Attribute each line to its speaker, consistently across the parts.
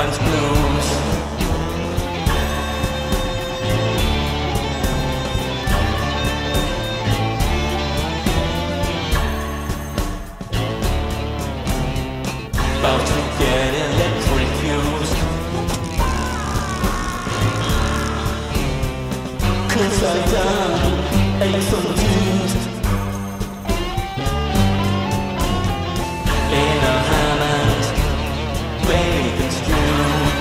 Speaker 1: Valentine's blues. About to get electrocuted, 'cause I done ate some dudes in a ham and bacon stew,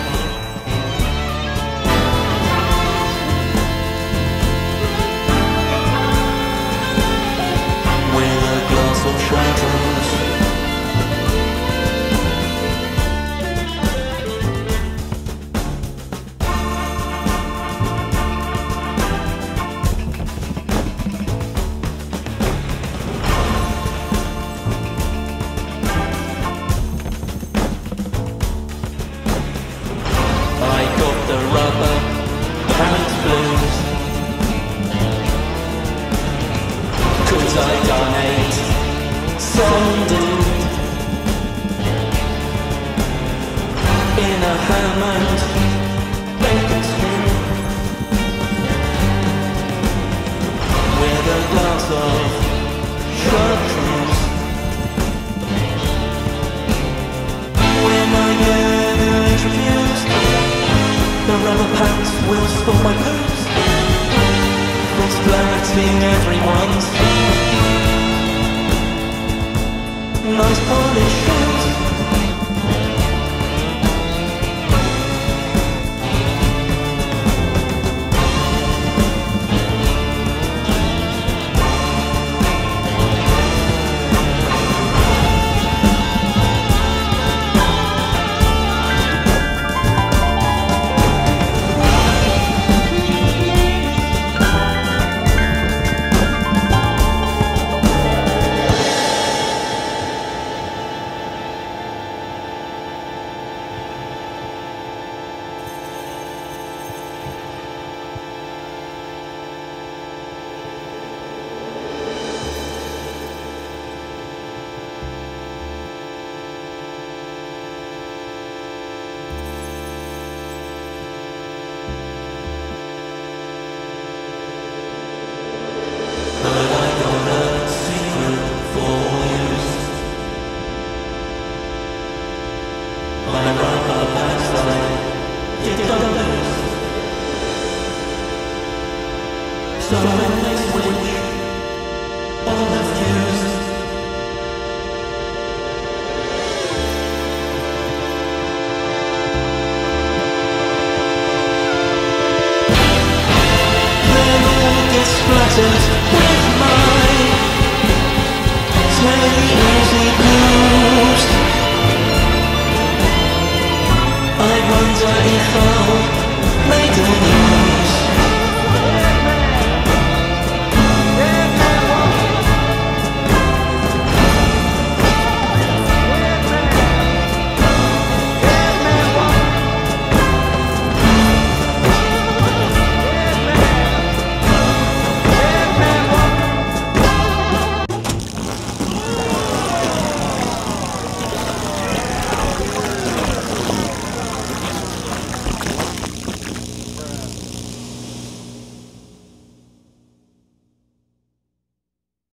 Speaker 1: with a glass of chartreuse. I donate some dude in a ham and bacon stew, with a glass of chartreuse. When I get introduced, the rubber pants will stop my blues from splatting everyone's nice polished shoes. So they switch all the views. Then all gets splattered with my easy blues. I wonder if I'll make a